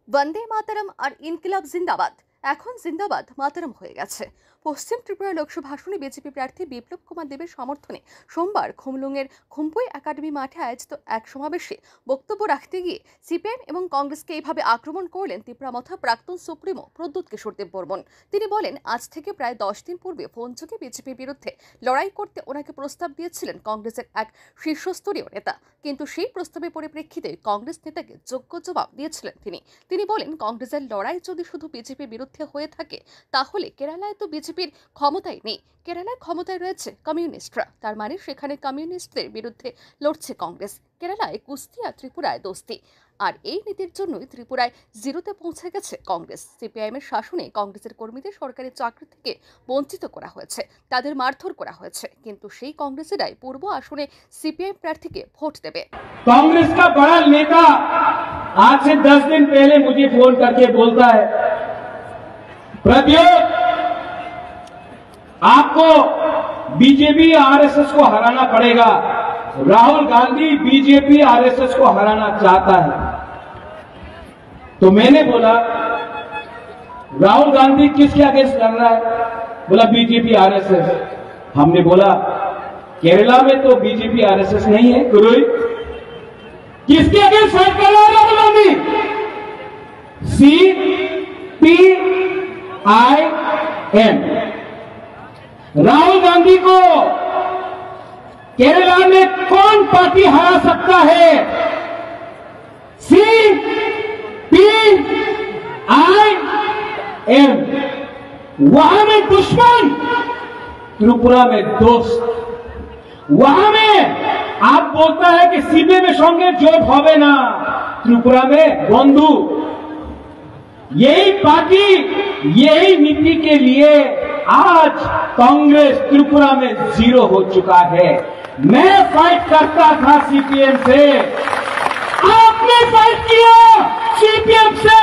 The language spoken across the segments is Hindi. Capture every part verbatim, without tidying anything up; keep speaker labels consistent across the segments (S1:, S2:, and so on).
S1: वंदे मातरम और इनकिलाब जिंदाबाद এখন জিন্দাবাদ মাতরম হয়ে গেছে। পশ্চিম ত্রিপুরা লোকসভা আসনে বিজেপি প্রার্থী বিপ্লব কুমার দেবের সমর্থনে সোমবার খুমলুঙের খুম্পুই একাডেমি মাঠে আয়োজিত এক সমাবেশে বক্তব্য রাখতে গিয়ে সিপিএম এবং কংগ্রেসকে এইভাবে আক্রমণ করলেন তীব্রামথা প্রাক্তন সুপ্রিমো প্রদ্যুৎ কিশোর দেববর্মন। তিনি বলেন, আজ থেকে প্রায় দশ দিন পূর্বে ফোনযোগে বিজেপির বিরুদ্ধে লড়াই করতে ওনাকে প্রস্তাব দিয়েছিলেন কংগ্রেসের এক শীর্ষস্তরীয় নেতা, কিন্তু সেই প্রস্তাবের পরিপ্রেক্ষিতে কংগ্রেস নেতাকে যোগ্য জবাব দিয়েছিলেন তিনি। তিনি বলেন, কংগ্রেসের লড়াই যদি শুধু বিজেপির বিরুদ্ধে হয়ে থাকে তাহলে কেরালায় তো বিজেপির ক্ষমতাই নেই। কেরালায় ক্ষমতায় রয়েছে কমিউনিস্টরা, তার মানে সেখানে কমিউনিস্টদের বিরুদ্ধে লড়ছে কংগ্রেস। কেরালায় কুস্তি আর ত্রিপুরায় দোস্তি, আর এই নীতির জন্যই ত্রিপুরায় জিরোতে পৌঁছে গেছে কংগ্রেস। সিপিআইএম এর শাসনে কংগ্রেসের কর্মীদের সরকারি চাকরি থেকে বঞ্চিত করা হয়েছে, তাদের মারধর করা হয়েছে, কিন্তু সেই কংগ্রেসেরাই পূর্ব আসনে সিপিআইএম প্রার্থীকে ভোট দেবে।
S2: कांग्रेस का बड़ा नेता आज से दस दिन पहले मुझे फोन करके बोलता है, प्रद्योत आपको बीजेपी आरएसएस को हराना पड़ेगा। राहुल गांधी बीजेपी आरएसएस को हराना चाहता है। तो मैंने बोला, राहुल गांधी किसके अगेंस्ट लड़ रहा है? बोला बीजेपी आरएसएस। हमने बोला, केरला में तो बीजेपी आरएसएस नहीं है गुरुई, किसके अगेंस्ट फाइट कर रहा है Rahul Gandhi? C P I M. Rahul Gandhi को केरला में कौन पार्टी हरा सकता है? C P I M. वहां में दुश्मन, त्रिपुरा में दोस्त। वहां में आप बोलता है कि सीबीआई में संगे जोट होवे ना, त्रिपुरा में बंधु। यही पार्टी, यही नीति के लिए आज कांग्रेस त्रिपुरा में जीरो हो चुका है। मैं फाइट करता था सीपीएम से, आपने फाइट किया सीपीएम से।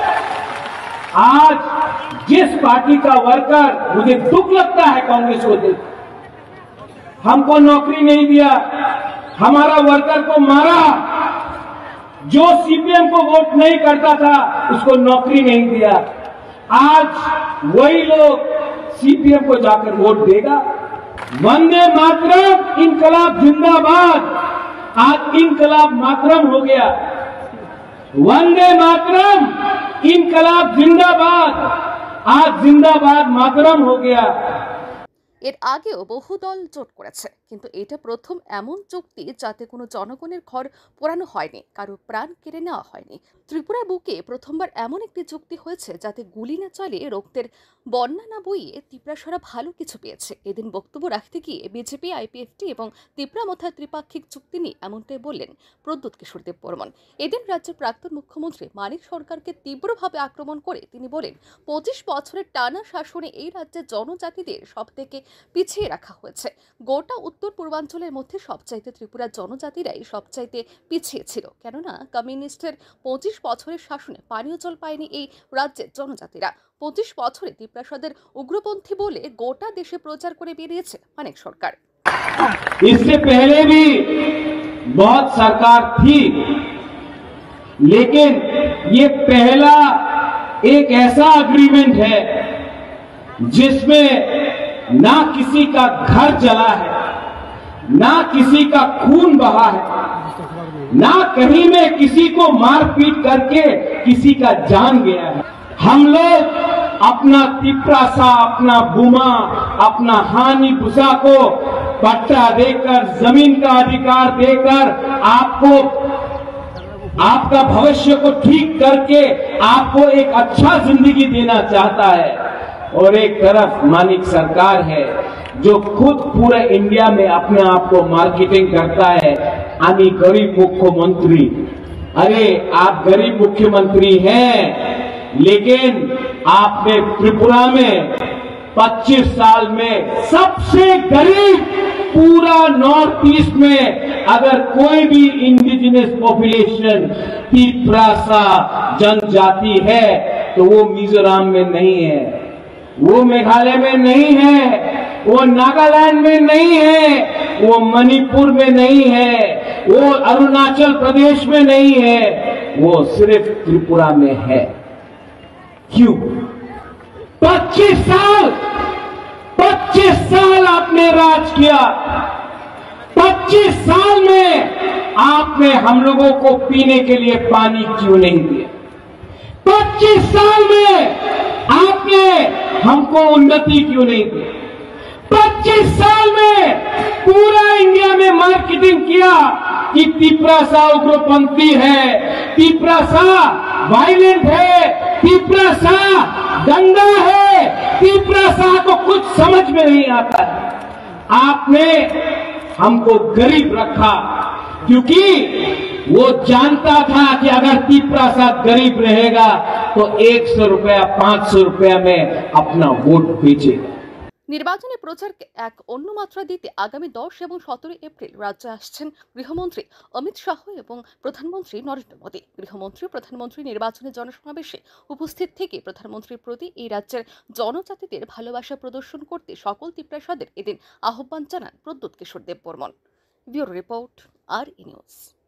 S2: आज जिस पार्टी का वर्कर, मुझे दुख लगता है कांग्रेस को देख, हमको नौकरी नहीं दिया, हमारा वर्कर को मारा, जो सीपीएम को वोट नहीं करता था उसको नौकरी नहीं दिया। आज वही लोग सीपीएम को जाकर वोट देगा। वंदे मातरम इनकलाब जिंदाबाद, आज इनकलाब मातरम हो गया। वंदे मातरम इनकलाब जिंदाबाद, आज जिंदाबाद मातरम हो गया।
S1: এর আগেও বহু দল জোট করেছে, কিন্তু এটা প্রথম এমন চুক্তি যাতে কোনো জনগণের ঘর পোড়ানো হয়নি, কারো প্রাণ কেড়ে নেওয়া হয়নি। ত্রিপুরার বুকে প্রথমবার এমন একটি চুক্তি হয়েছে যাতে গুলি না চালিয়ে, রক্তের বন্যা না বইয়ে ত্রিপুরাসরা ভালো কিছু পেয়েছে। এদিন বক্তব্য রাখতে গিয়ে বিজেপি, আইপিএফটি এবং ত্রিপুরামথা ত্রিপাক্ষিক চুক্তি নিয়ে এমনটাই বললেন প্রদ্যুৎ কিশোর দেববর্মন। এদিন রাজ্যের প্রাক্তন মুখ্যমন্ত্রী মানিক সরকারকে তীব্রভাবে আক্রমণ করে তিনি বলেন, পঁচিশ বছরের টানা শাসনে এই রাজ্যের জনজাতিদের সব থেকে পিছিয়ে রাখা হয়েছে। গোটা উত্তর পূর্বাঞ্চলের মধ্যে সবচাইতে ত্রিপুরার জনজাতিরাই সবচাইতে পিছিয়ে ছিল, কেননা কমিউনিস্টের পঁচিশ বছরের শাসনে পানীয় জল পায়নি এই রাজ্যের জনজাতিরা। পঁচিশ বছরে ত্রিপুরাসদের উগ্রপন্থী বলে গোটা দেশে প্রচার করে বেরিয়েছে মানিক সরকার।
S2: इससे पहले भी बहुत सरकार थी, लेकिन ये पहला एक ऐसा एग्रीमेंट है जिसमें ना किसी का घर जला है, ना किसी का खून बहा है, ना कहीं में किसी को मारपीट करके किसी का जान गया है। हम लोग अपना तिपरासा, अपना बुमा, अपना हानि भूसा को पट्टा देकर, जमीन का अधिकार देकर, आपको आपका भविष्य को ठीक करके आपको एक अच्छा जिंदगी देना चाहता है। और एक तरफ मानिक सरकार है जो खुद पूरे इंडिया में अपने आप को मार्केटिंग करता है, आनी गरीब मुख्यमंत्री। अरे आप गरीब मुख्यमंत्री हैं, लेकिन आपने त्रिपुरा में पच्चीस साल में सबसे गरीब, पूरा नॉर्थ ईस्ट में अगर कोई भी इंडिजिनस पॉपुलेशन तिपरासा जनजाति है तो वो मिजोरम में नहीं है, वो मेघालय में नहीं है, वो नागालैंड में नहीं है, वो मणिपुर में नहीं है, वो अरुणाचल प्रदेश में नहीं है, वो सिर्फ त्रिपुरा में है। क्यों? पच्चीस साल पच्चीस साल आपने राज किया। पच्चीस साल में आपने हम लोगों को पीने के लिए पानी क्यों नहीं दिया? पच्चीस साल में आपने हमको उन्नति क्यों नहीं दी? पच्चीस साल में पूरा इंडिया में मार्केटिंग किया कि तिपरासा उग्रपंथी है, तिपरासा वायलेंट है, तिपरासा गंदा है, तिपरासा को कुछ समझ में नहीं आता है। आपने हमको गरीब रखा क्योंकि वो जानता था कि अगर तिपरासा गरीब रहेगा तो एक सौ रुपया पांच सौ रुपया में अपना वोट बेचेगा।
S1: নির্বাচনী প্রচারকে এক অন্য মাত্রা দিতে আগামী দশ এবং সতেরো এপ্রিল রাজ্যে আসছেন গৃহমন্ত্রী অমিত শাহ এবং প্রধানমন্ত্রী নরেন্দ্র মোদী। গৃহমন্ত্রী প্রধানমন্ত্রী নির্বাচনী জনসমাবেশে উপস্থিত থেকে প্রধানমন্ত্রীর প্রতি এই রাজ্যের জনজাতিদের ভালোবাসা প্রদর্শন করতে সকল তিপ্রাসাদের এদিন আহ্বান জানান প্রদ্যোৎ কিশোর দেববর্মন। ব্যুরো রিপোর্ট আর ই নিউজ।